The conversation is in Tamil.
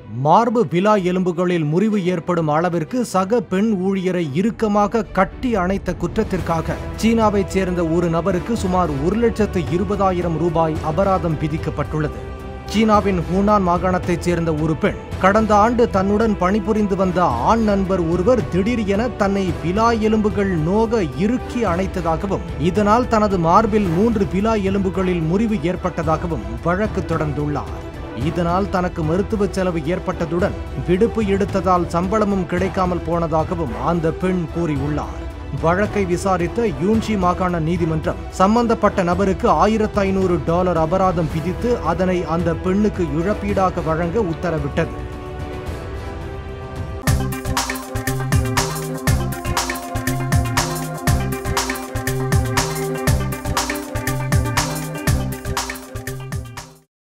மார்பு விலா எலும்புகளில் முறிவு ஏற்படும் அளவிற்கு சக பெண் ஊழியரை இறுக்கமாக கட்டி அணைத்த குற்றத்திற்காக சீனாவைச் சேர்ந்த ஒரு நபருக்கு சுமார் 1,20,000 ரூபாய் அபராதம் விதிக்கப்பட்டுள்ளது. சீனாவின் ஹூனான் மாகாணத்தைச் சேர்ந்த ஒரு பெண் கடந்த ஆண்டு தன்னுடன் பணிபுரிந்து வந்த ஆண் நண்பர் ஒருவர் திடீரென தன்னை விலா எலும்புகள் நோக இறுக்கி அணைத்ததாகவும் இதனால் தனது மார்பில் 3 விலா எலும்புகளில் முறிவு ஏற்பட்டதாகவும் வழக்கு தொடர்ந்துள்ளார். இதனால் தனக்கு மருத்துவ செலவு ஏற்பட்டதுடன் விடுப்பு எடுத்ததால் சம்பளமும் கிடைக்காமல் போனதாகவும் அந்த பெண் கூறியுள்ளார். வழக்கை விசாரித்த யூன்ஷி மாகாண நீதிமன்றம் சம்பந்தப்பட்ட நபருக்கு $1,500 அபராதம் விதித்து அதனை அந்த பெண்ணுக்கு இழப்பீடாக வழங்க உத்தரவிட்டது.